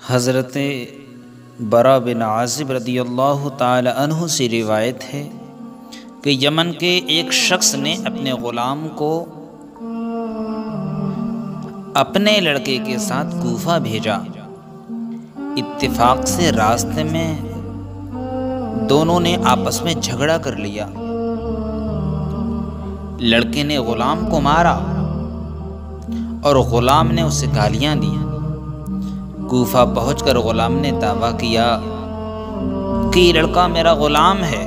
حضرت برا بن عازب رضی اللہ تعالی عنہ سے روایت ہے کہ یمن کے ایک شخص نے اپنے غلام کو اپنے لڑکے کے ساتھ کوفہ بھیجا۔ اتفاق سے راستے میں دونوں نے آپس میں جھگڑا کر لیا۔ لڑکے نے غلام کو مارا اور غلام نے اسے گالیاں دی۔ کوفہ پہنچ کر غلام نے دعویٰ کیا کہ یہ لڑکا میرا غلام ہے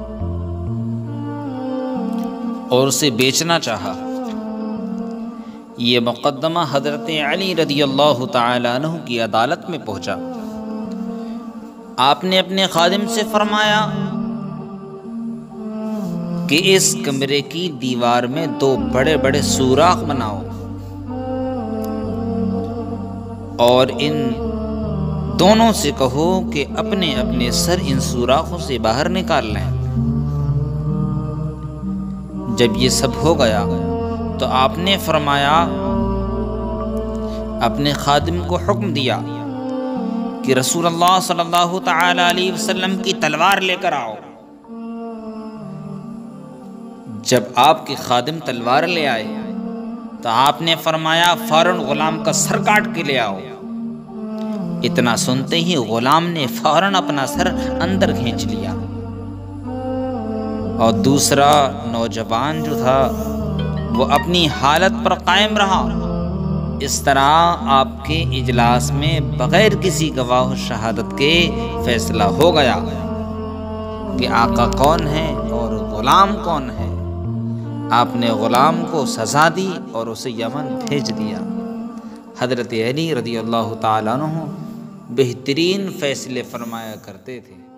اور اسے بیچنا چاہا۔ یہ مقدمہ حضرت علی رضی اللہ تعالی عنہ کی عدالت میں پہنچا۔ آپ نے اپنے خادم سے فرمایا کہ اس کمرے کی دیوار میں 2 بڑے بڑے سوراخ بناؤ اور ان دونوں سے کہو کہ اپنے اپنے سر ان سوراخوں سے باہر نکال لیں۔ جب یہ سب ہو گیا تو آپ نے فرمایا، اپنے خادم کو حکم دیا کہ رسول اللہ صلی اللہ تعالی علیہ وسلم کی تلوار لے کر آؤ۔ جب آپ کے خادم تلوار لے آئے تو آپ نے فرمایا فوراً غلام کا سر کاٹ کے لے آؤ۔ اتنا سنتے ہی غلام نے فوراً اپنا سر اندر کھینچ لیا اور دوسرا نوجوان جو تھا وہ اپنی حالت پر قائم رہا۔ اس طرح آپ کے اجلاس میں بغیر کسی گواہ و شہادت کے فیصلہ ہو گیا کہ آقا کون ہے اور غلام کون ہے۔ آپ نے غلام کو سزا دی اور اسے یمن بھیج دیا۔ حضرت علی رضی اللہ تعالیٰ عنہ بہترین فیصلے فرمایا کرتے تھے۔